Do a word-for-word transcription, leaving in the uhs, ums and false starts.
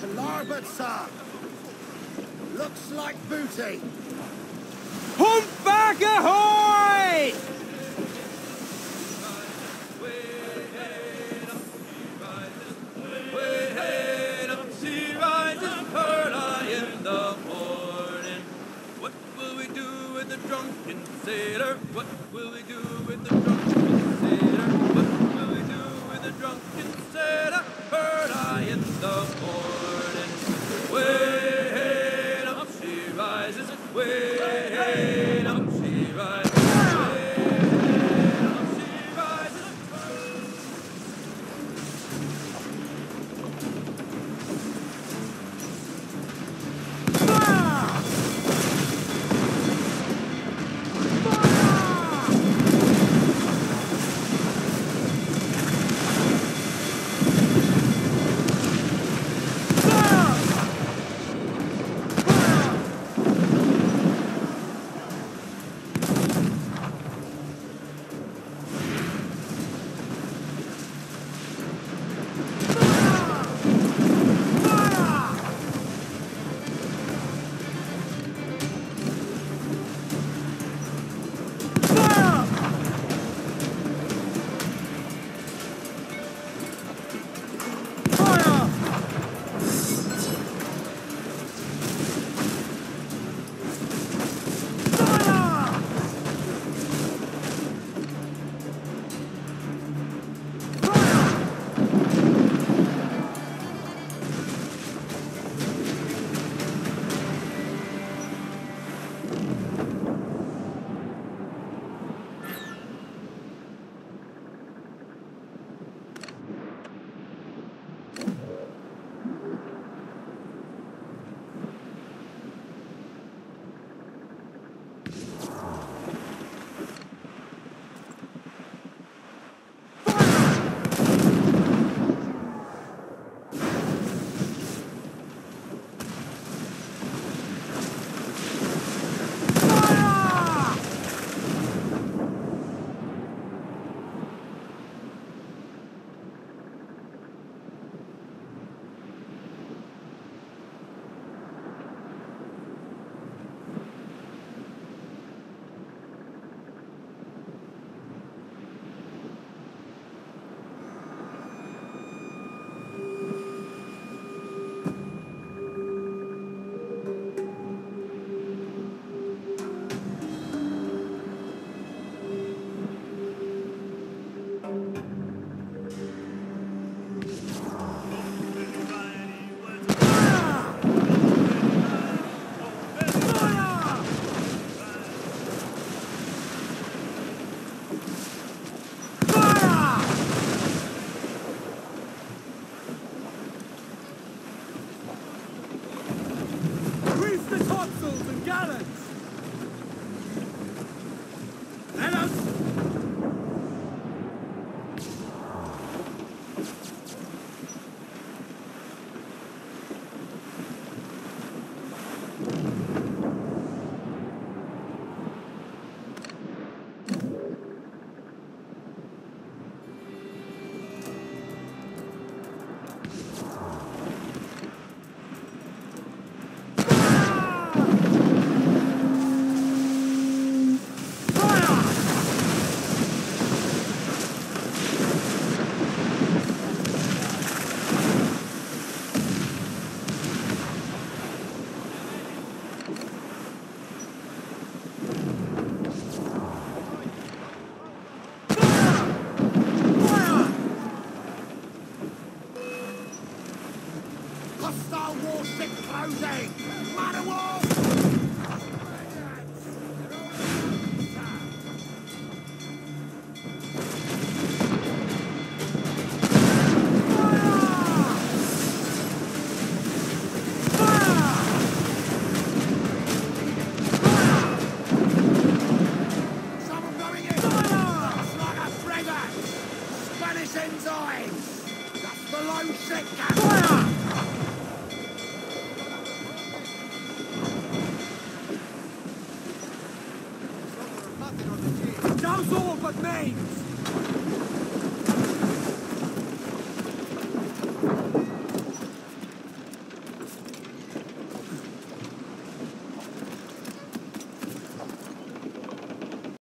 To larboard, sir. Looks like booty. Humpback ahoy! She rises early in the morning. What will we do with the drunken sailor? What will we do with the drunken sailor? What will we do with the drunken sailor? Early in the morning. Way up she rises. Way up she rises. Hostile warship closing! Man of war! Ensigns! That's the low ship gun! Fire! Nothing on the team. Knows all but names!